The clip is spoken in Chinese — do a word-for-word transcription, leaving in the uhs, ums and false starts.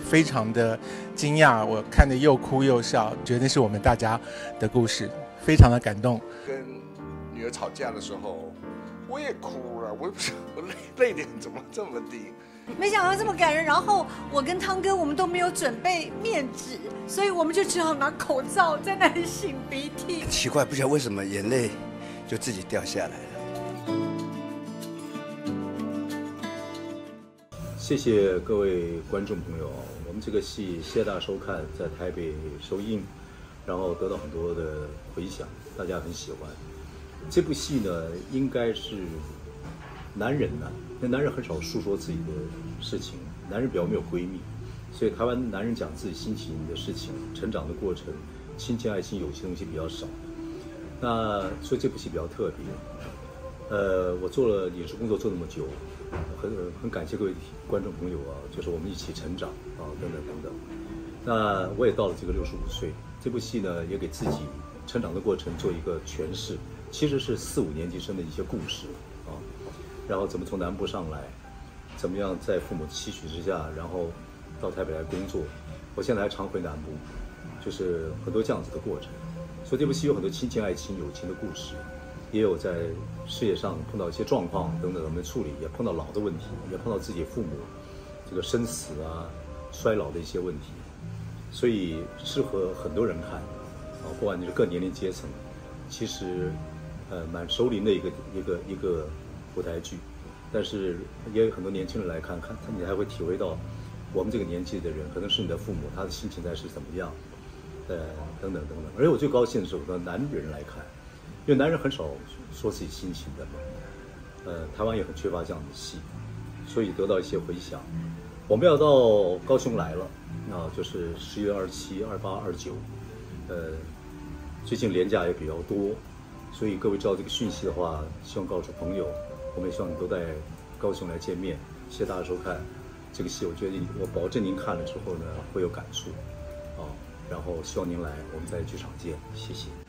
非常的惊讶，我看得又哭又笑，觉得那是我们大家的故事，非常的感动。 跟女儿吵架的时候，我也哭了，我也不是我泪泪点怎么这么低？ 没想到这么感人，然后我跟汤哥我们都没有准备面纸，所以我们就只好拿口罩在那里擤鼻涕。 奇怪，不晓得为什么眼泪就自己掉下来了。 谢谢各位观众朋友，我们这个戏谢大收看，在台北首映，然后得到很多的回响，大家很喜欢。这部戏呢，应该是男人呢、啊，那男人很少诉说自己的事情，男人比较没有闺蜜，所以台湾男人讲自己心情的事情、成长的过程、亲情、爱情、友情的东西比较少。那所以这部戏比较特别。呃，我做了影视工作做那么久，很很感谢各位观众朋友啊，就是我们一起成长啊，等等等等。那我也到了这个六十五岁，这部戏呢也给自己成长的过程做一个诠释，其实是四五年级生的一些故事啊，然后怎么从南部上来，怎么样在父母的期许之下，然后到台北来工作，我现在还常回南部，就是很多这样子的过程。所以这部戏有很多亲情、爱情、友情的故事。也有在事业上碰到一些状况等等，我们处理，也碰到老的问题，也碰到自己父母这个生死啊、衰老的一些问题，所以适合很多人看啊，不管你是各年龄阶层，其实呃蛮熟龄的一个一个一个舞台剧，但是也有很多年轻人来看看，你还会体会到我们这个年纪的人，可能是你的父母，他的心情在是怎么样，呃等等等等。而且我最高兴的是，我的男人来看。因为男人很少说自己心情的嘛，呃，台湾也很缺乏这样的戏，所以得到一些回响。我们要到高雄来了，啊，就是十月二十七、二八、二九，呃，最近连假也比较多，所以各位知道这个讯息的话，希望告诉朋友，我们也希望你都在高雄来见面。谢谢大家收看这个戏，我觉得我保证您看了之后呢会有感触，啊，然后希望您来，我们在剧场见，谢谢。